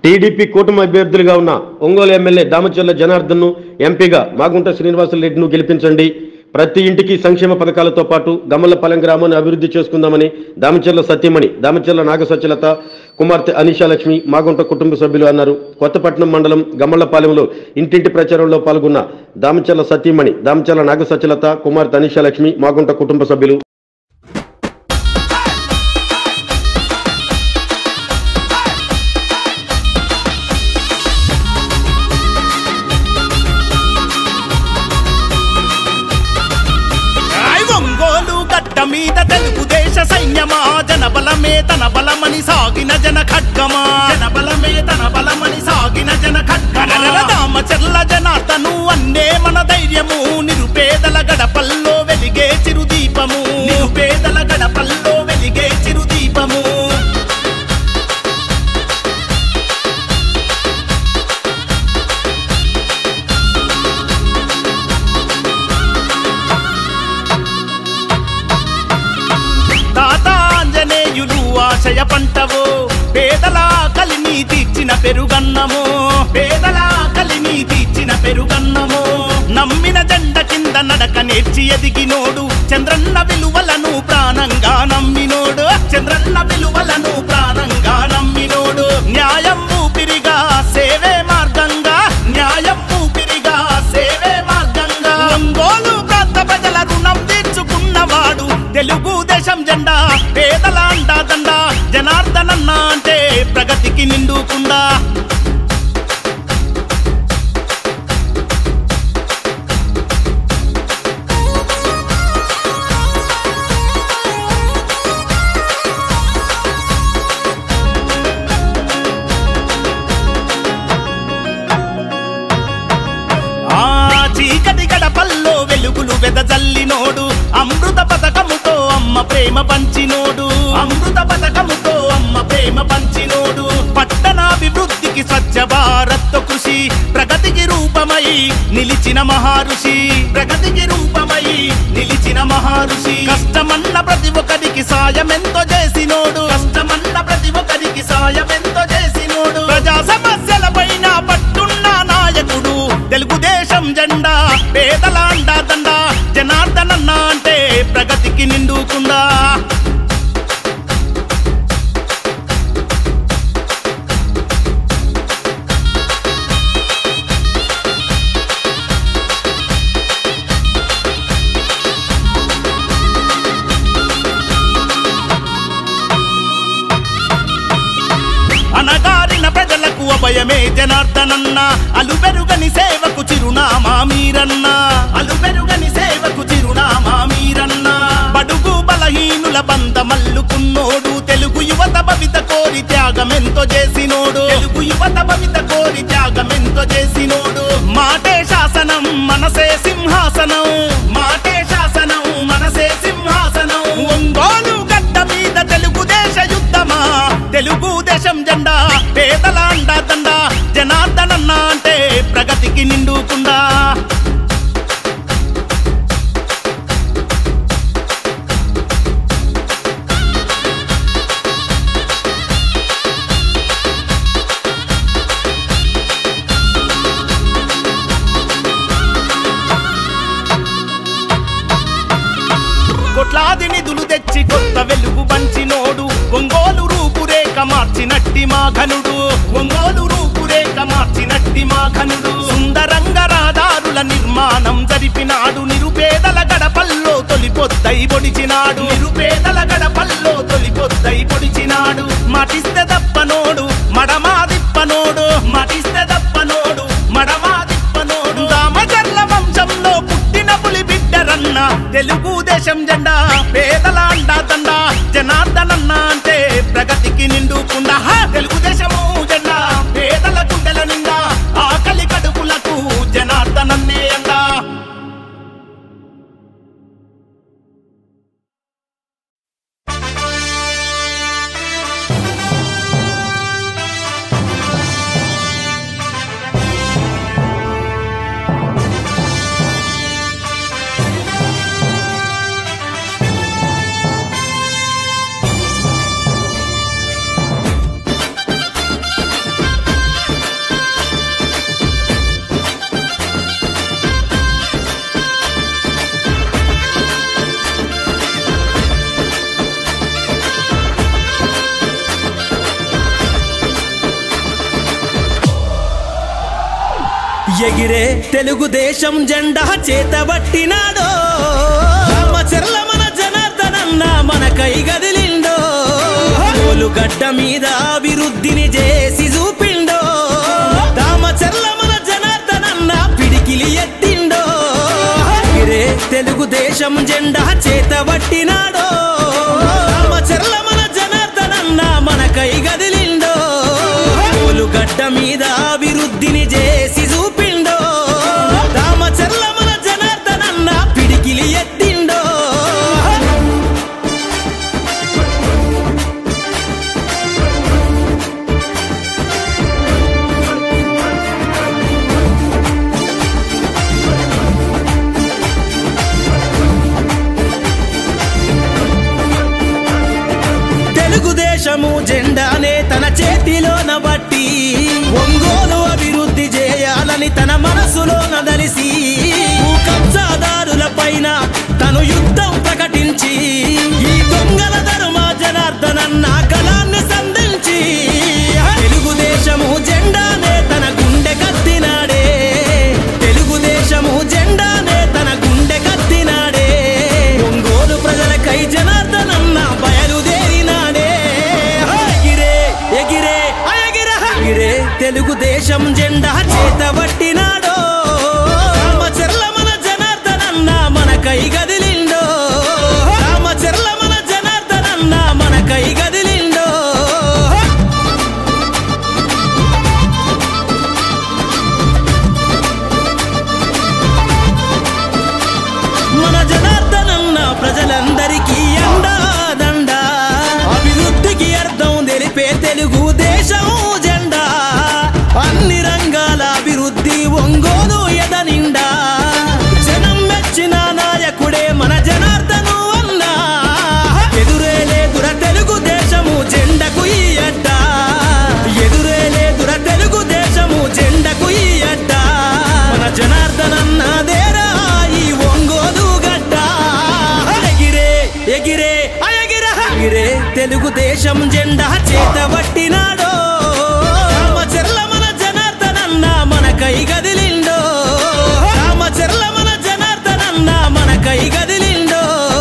TDP కూటమి అభ్యర్థులుగా ఉన్న ఒంగోలు ఎమ్మెల్యే దామచర్ల జనార్దన్ను ఎంపీగా మాగుంట శ్రీనివాసరెడ్డిను గెలిపించండి. ప్రతి ఇంటికి సంక్షేమ పథకాలతో పాటు గమ్మలపాలెం గ్రామాన్ని అభివృద్ధి చేసుకుందామని దామచర్ల సతీమణి దామచర్ల నాగసత్యలత కుమార్తె అనీషాలక్ష్మి మాగుంట కుటుంబ సభ్యులు అన్నారు. కొత్తపట్నం మండలం గమ్మలపాలెంలో ఇంటింటి ప్రచారంలో పాల్గొన్న దామచర్ల సతీమణి దామచర్ల నాగసత్యలత కుమార్తె అనీషాలక్ష్మి మాగుంట కుటుంబ సభ్యులు మీద తెలుగుదేశ సైన్యమా జనబలమే తన బలమని సాగిన జన ఖడ్గమా జనబలమే తన బలమని సాగిన జన ఖడ్గమా దామచర్ల జనార్దను అన్నే మన ధైర్యము నిరుపేదల గడపల్లో వెలిగే చిరుదీపము నిరుపేదల గడపల్లో వెలిగే చిరుదీపము ఆశయ పంటవో పేదల కలిని తీర్చిన పెరుగన్నమో పేదల కలిని తీర్చిన పెరుగన్నమో నమ్మిన జెండ కింద నడక నేర్చి ఎదిగినోడు చంద్రన్న విలువలను ప్రాణంగా నమ్మినోడు చంద్రన్న విలువలను ప్రాణంగా నమ్మినోడు న్యాయం ఊపిరిగా సేవే మార్గంగా న్యాయం ఊపిరిగా సేవే మార్గంగా ఒంగోలు ప్రాంత ప్రజల రుణం తీర్చుకున్నవాడు తెలుగుదేశం జెండా పేదల అండాదండ జనార్దనన్న అంటే ప్రగతికి నిండుకుండా చీకటి గడపల్లో వెలుగులు వెదజల్లినోడు అమృత పథకముతో అమ్మ ప్రేమ పంచినోడు అమృత పథకముతో అమ్మ ప్రేమ పంచినోడు పట్టణాభివృద్ధికి స్వచ్ఛ భారత్ కృషి ప్రగతికి రూపమై నిలిచిన మహారుషి ప్రగతికి రూపమై నిలిచిన మహారుషి కష్టమన్న ప్రతి ఒక్కరికి సాయమెంతో చేసినోడు కష్టమన్న ప్రతి ఒక్కరికి సాయమెంతో చేసినోడు ప్రజా సమస్యల పైన పట్టున్న నాయకుడు తెలుగుదేశం జెండా పేదల అండాదండ జనార్దనన్న అంటే ప్రగతికి నిండుకుండా అనగారిన ప్రజలకు అభయమే జనార్దనన్న అలుపెరుగని సేవకు చిరునామా మీరన్న అలుపెరుగని సేవకు చిరునామా మీరన్న బడుగు బలహీనుల బంధమల్లుకున్నోడు తెలుగు యువత భవిత కోరి త్యాగమెంతో చేసినోడు తెలుగు యువత భవిత కోరి త్యాగమెంతో చేసినోడు మాటే శాసనం మనసే సింహాసనం మాటే శాసనం మనసే సింహాసనం ఒంగోలు గడ్డ మీద తెలుగుదేశ యుద్ధమా తెలుగుదేశం జెండా పేదల అండాదండ జనార్దనన్న అంటే ప్రగతికి నిండుకుండా కోట్లాది నిధులు తెచ్చి కొత్త వెలుగు పంచినోడు ఒంగోలు రూపురేఖ మార్చినట్టి మా ఘనుడు ఒంగోలు రూపురేఖ మార్చినట్టి మా ఘనుడు సుందరంగ రహదారుల నిర్మాణం జరిపినాడు నిరుపేదల గడపల్లో తొలిపొద్దై పొడిచినాడు నిరుపేదల గడపల్లో తొలిపొద్దై పొడిచినాడు మాటిస్తే దప్పనోడు మడమా దిప్పనోడు మాటిస్తే దప్పనోడు మడమా దిప్పనోడు దామచర్ల వంశంలో పుట్టిన పులి బిడ్డరన్న తెలుగుదేశం జెండా పేదల అండాదండ జనార్దనన్న అంటే ప్రగతికి నిండుకుండా తెలుగుదేశము జెండా పేదల గుండెల నిండా ఆకలి కడుపులకు జనార్దనన్నే అండా ఎగిరే తెలుగుదేశం జెండా చేతబట్టినాడో రామచర్ల మన జనార్దనన్న మనకై గదిలిండో గడ్డ మీద అభివృద్ధిని చేసి చూపిండో రామచర్ల మన జనార్దనన్న పిడికిలి ఎత్తిండో ఎగిరే తెలుగుదేశం జెండా చేతబట్టినాడో రామచర్ల మన జనార్దనన్న మనకై గదిలిండో గడ్డ మీద అభివృద్ధిని చేసి చూపిండో రామచర్ల మన జనార్దనన్న పిడికిలి ఎత్తిండో తెలుగుదేశము జెండానే తన చేతిలోన బట్టి ఒంగోలు అభివృద్ధి చేయాలని తన మనసులో నదలిసి కబ్జాదారుల పైన తను యుద్ధం ప్రకటించి ఈ దొంగల ధర్మ జనార్దనన్న గలాన్ని సంధించి తెలుగుదేశము జెండానే తన గుండె కత్తినాడే తెలుగుదేశము జెండానే తన గుండె కత్తినాడే ఒంగోలు ప్రజలకై జనార్దనన్న బయలుదేరినాడే ఎగిరే ఎగిరే ఎగిరే తెలుగుదేశం జెండా చేతబట్టినాడో రామచర్ల మన జనార్దనన్న మనకై గదిలిండో రామచర్ల మన జనార్దనన్న మనకై గదిలిండో మన జనార్దనన్న ప్రజలందరికీ అండాదండ అభివృద్ధికి అర్థం తెలిపే తెలుగుదేశం జెండా అన్ని రంగాల అభివృద్ధి ఒంగోలు ఎదనిండా జనం మెచ్చిన నాయకుడే మన జనార్దను అన్నా ఎదురే లేదుర తెలుగుదేశము జెండకు ఈ అడ్డ ఎదురే లేదుర తెలుగుదేశము జెండకు ఈ అడ్డ మన జనార్దనన్నదేరా ఈ ఒంగోలు గడ్డ ఎగిరే ఎగిరే ఎగిరే తెలుగుదేశం జెండా చేతబట్టినాడో రామచర్ల మన జనార్దనన్న మనకై గదిలిండో రామచర్ల మన జనార్దనన్న మనకై గదిలిండో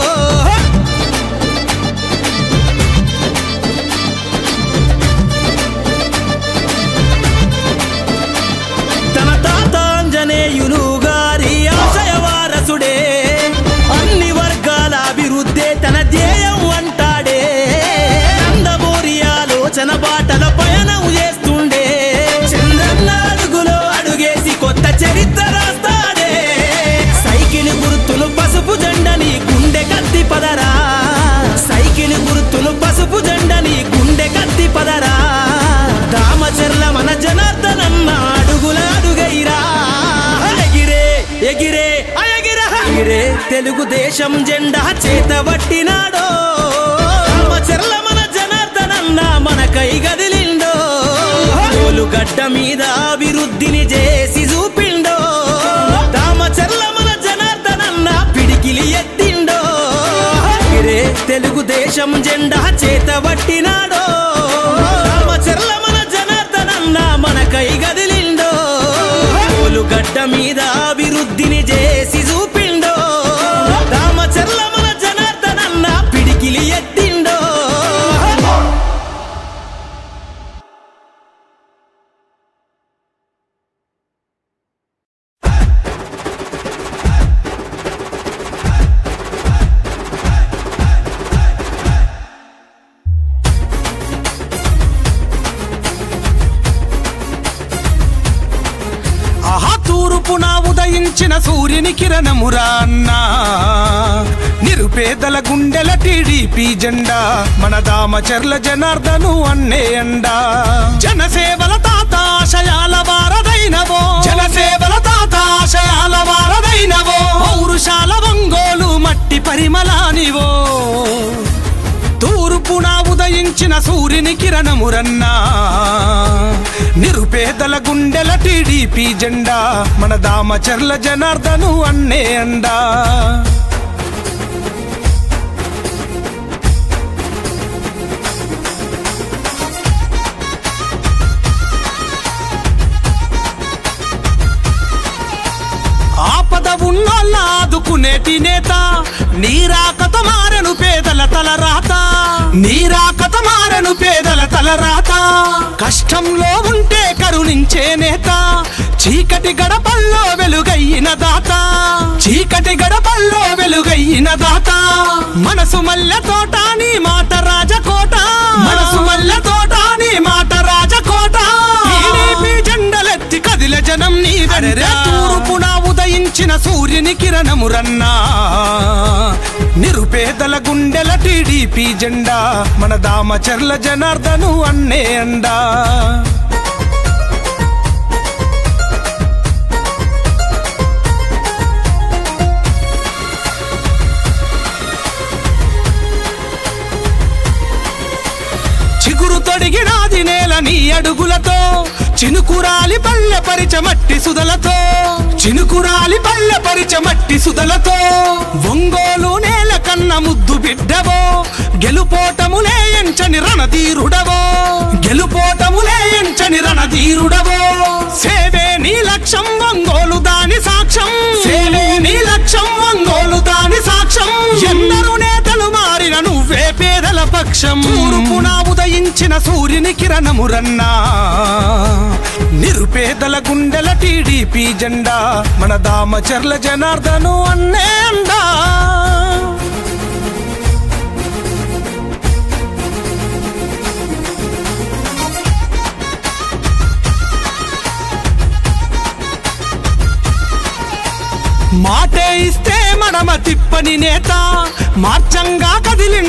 తన తాతాంజనేయులు గారి ఆశయ వారసుడే అన్ని వర్గాల అభివృద్ధే తన ధ్యేయం అంటాడే నందమూరి ఆలోచన బాటల పయనం చేస్తుండే చంద్రన్న అడుగులో అడుగేసి కొత్త చరిత్ర రాస్తాడే సైకిల్ గుర్తులు పసుపు జెండని గుండె కత్తి పదరా సైకిల్ గుర్తులు పసుపు జెండని గుండె కత్తి పదరా రామచర్ల మన జనార్దనన్న అడుగుల అడుగైరా ఎగిరే ఎగిరే ఎగిరే తెలుగుదేశం జెండా చేతబట్టినాడో రామచర్ల మన జనార్దనన్న మనకై గదిలిండో గడ్డ మీద అభివృద్ధిని చేసి చూపిండో రామచర్ల మన జనార్దనన్న పిడికిలి ఎత్తిండో ఎగిరే తెలుగుదేశం జెండా చేతబట్టినాడో రామచర్ల మన జనార్దనన్న మనకై గదిలిండో గడ్డ మీద అభివృద్ధిని చేసి చూపిండో రామచర్ల మన జనార్దనన్న పిడికిలి ఎత్తిండో తూర్పున ఉదయించిన సూర్యుని కిరణమురా అన్నా నిరుపేదల గుండెల టీడీపీ జెండా మన దామచర్ల జనార్దను అన్నే అండా జనసేవల తాత ఆశయాల వారదైనవో జనసేవల తాత ఆశయాల వారదైనవో పౌరుషాల ఒంగోలు మట్టి పరిమళానివో తూర్పున ఉదయించిన సూర్యుని కిరణమురన్నా నిరుపేదల గుండెల టీడీపీ జెండా మన దామచర్ల జనార్దను అన్నే అండా నేటి నేత నీరాకత మారను పేదల తలరాత నీరాకత మారను పేదల తలరాత కష్టంలో ఉంటే కరుణించే నేత చీకటి గడపల్లో వెలుగయ్యిన దాత చీకటి గడపల్లో వెలుగయ్యిన దాత మనసు మల్లె తోట నీ మాట రాజకోట మనసు మల్లె తోట నీ మాట రాజకోట టీడీపీ జెండలెత్తి కదిలే జనం నీ వెంట తూర్పున ఉదయించిన సూర్యుని కిరణము రన్నా నిరుపేదల గుండెల టీడీపీ జెండా మన దామచర్ల జనార్దను అన్నే అండా చిగురు తొడిగినాది నేల నీ అడుగులతో చినుకురాలి పల్లె పరిచమట్టి సుదలతో చినుకురాలి పల్లె పరిచమట్టి సుదలతో ఒంగోలు నేల కన్న ముద్దు బిడ్డవో గెలుపోటములే ఎంచని రణధీరుడవో గెలుపోటములే ఎంచని రణధీరుడవో సేవే నీ లక్ష్యం ఒంగోలు దాని సాక్ష్యం సేవే నీ లక్ష్యం ఒంగోలు దాని సాక్ష్యం ఎందరూ నేతలు మారిన నువ్వే పేదల పక్షం తూర్పున ఉదయించిన సూర్యుని కిరణము రన్నా నిరుపేదల గుండెల టీడీపీ జెండా మన దామచర్ల జనార్దను అన్నే అండా మాటే ఇస్తే మనమ తిప్పని నేత మార్చంగా కదిలింది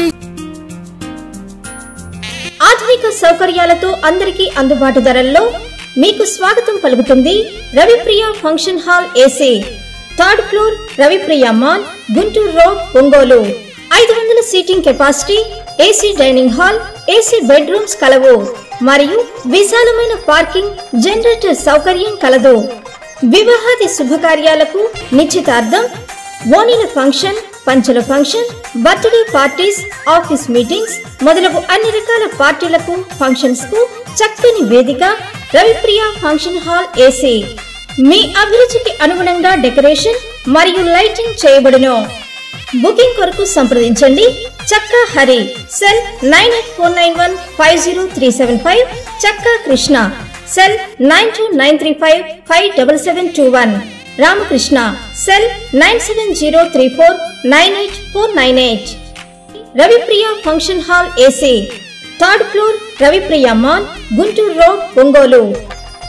ఆధునిక సౌకర్యాలతో అందరికీ అందుబాటు ధరల్లో మీకు స్వాగతం పలుకుతుంది Ravipriya function hall AC 3rd floor Ravipriya mall Guntur road Ongole 500 seating capacity AC dining hall AC bedrooms కలవు మరియు విశాలమైన పార్కింగ్ జనరేటర్ సౌకర్యం కలదు వివాహాది శుభకార్యాలకు నిశ్చితార్థం ఓణీల ఫంక్షన్ పంచల function birthday parties office meetings మొదలగు అన్ని రకాల పార్టీలకు ఫంక్షన్స్ కు చక్కని వేదిక రవిప్రియ ఫంక్షన్ హాల్ ఏసీ మీ అభిరుచికి అనుగుణంగా డెకరేషన్ మరియు లైటింగ్ చేయబడును బుకింగ్ కొరకు సంప్రదించండి చక్కా Hari cell 9849150375 Chakka Krishna cell 9293557721 Ramakrishna cell 9703498498 Ravipriya function hall AC 3rd floor Ravipriya mall Guntur road Ongole